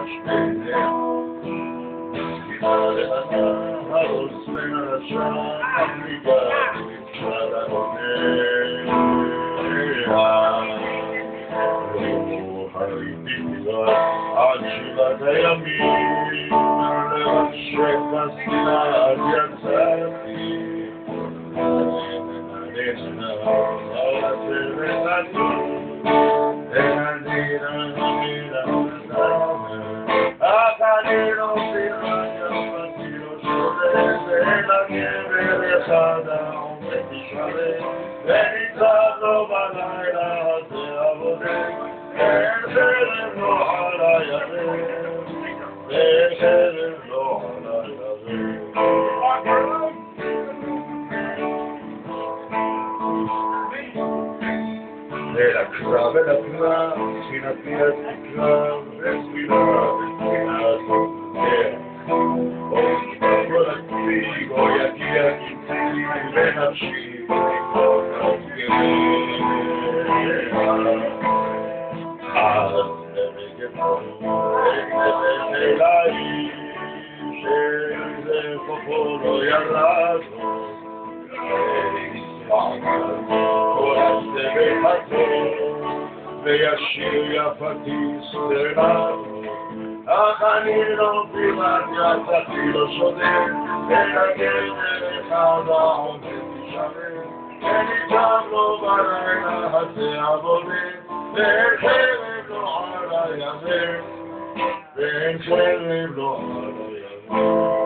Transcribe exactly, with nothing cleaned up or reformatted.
משתנה כיתה להנה הרוס מנשה המליגה אפשר הנוניה לא הייתי פירה עד שבעת הימים לרשת בספינה אז יצאתי נננה הרצל ונתון וניצב לו בלילה הזה עבודה אין חרב לו על הירך אין חרב לו על הירך ולקרה ולקרה ספינתי אז תקרה וספינה וספינה תוקר כל הכביג או יגיע קיצי ונפשי ותקרות אז לרגל ונכנסת אליי שזה כוחו לא ירד כל הסבל הטוב וישיר יפתי סטרנרו אך אני לא פימת יצאתי לא שודד ונגן דרך העומד תשמר וניצב לו בלילה הזה עבודה ואין חרב לו על הירך ואין חרב לו על הירך